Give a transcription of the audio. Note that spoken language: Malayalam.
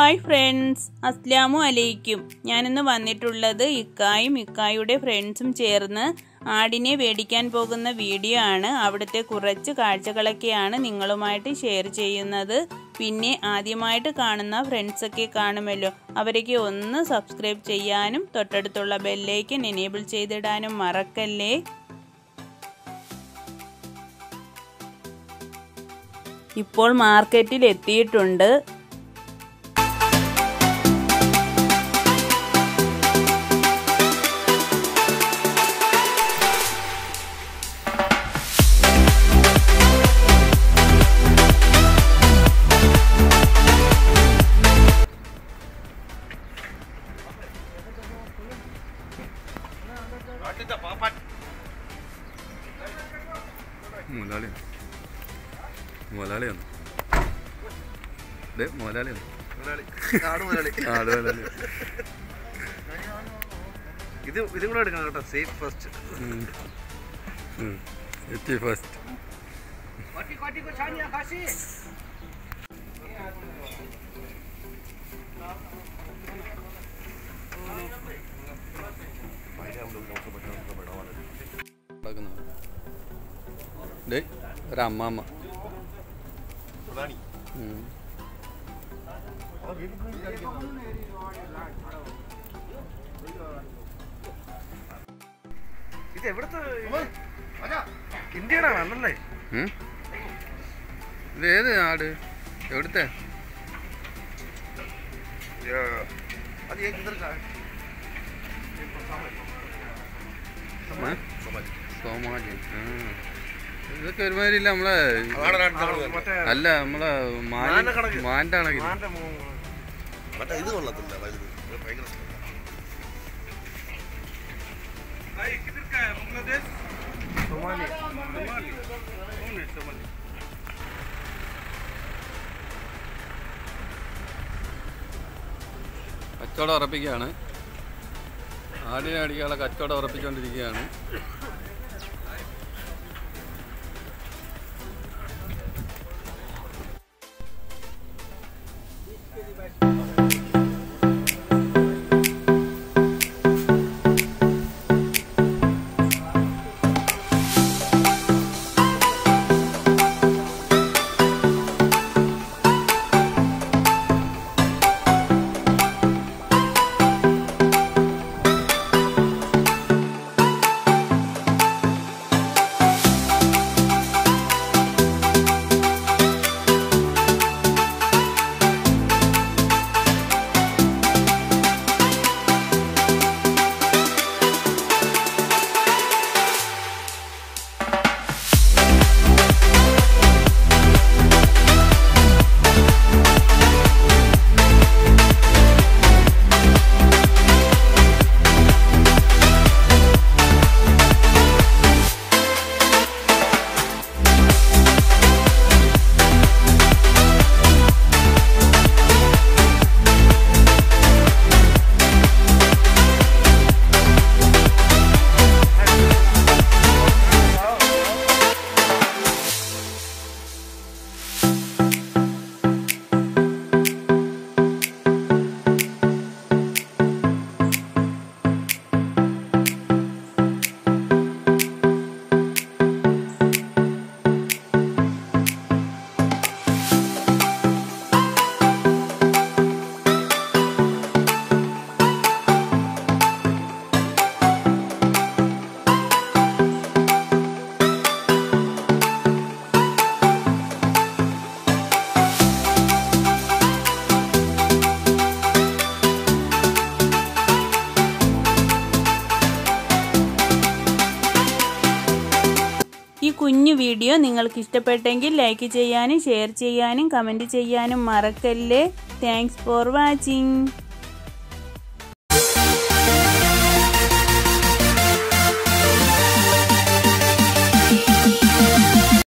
ഹായ് ഫ്രണ്ട്സ്, അസ്സലാമു അലൈക്കും. ഞാനിന്ന് വന്നിട്ടുള്ളത് ഇക്കായും ഇക്കായുടെ ഫ്രണ്ട്സും ചേർന്ന് ആടിനെ മേടിക്കാൻ പോകുന്ന വീഡിയോ ആണ്. അവിടുത്തെ കുറച്ച് കാഴ്ചകളൊക്കെയാണ് നിങ്ങളുമായിട്ട് ഷെയർ ചെയ്യുന്നത്. പിന്നെ ആദ്യമായിട്ട് കാണുന്ന ഫ്രണ്ട്സൊക്കെ കാണുമല്ലോ, അവരൊക്കെ ഒന്ന് സബ്സ്ക്രൈബ് ചെയ്യാനും തൊട്ടടുത്തുള്ള ബെല്ലൈക്കൻ എനേബിൾ ചെയ്തിടാനും മറക്കല്ലേ. ഇപ്പോൾ മാർക്കറ്റിൽ എത്തിയിട്ടുണ്ട്. ഇതും കൂടെ എടുക്കണം കേട്ടോ. Safe first. ഒരമ്മ ഇത് എവിടുത്തെ ഇന്ത്യയുടെ ആണല്ലേ? ഇത് ഏത് നാട്? എവിടുത്തെ? സോമാലി. ഇതൊക്കെ ഒരുമാതിരി ഇല്ല, നമ്മളെ അല്ല, നമ്മളെ മാൻ്റെ ആണെങ്കിൽ ഇത് കൊള്ളത്തില്ല. ഭയങ്കര കച്ചവടം ഉറപ്പിക്കുകയാണ്. ആടിനെ അടിക്കാനുള്ള കച്ചവടം ഉറപ്പിച്ചുകൊണ്ടിരിക്കുകയാണ്. ഈ കുഞ്ഞു വീഡിയോ നിങ്ങൾക്ക് ഇഷ്ടപ്പെട്ടെങ്കിൽ ലൈക്ക് ചെയ്യാനും ഷെയർ ചെയ്യാനും കമൻറ്റ് ചെയ്യാനും മറക്കല്ലേ. Thanks for watching.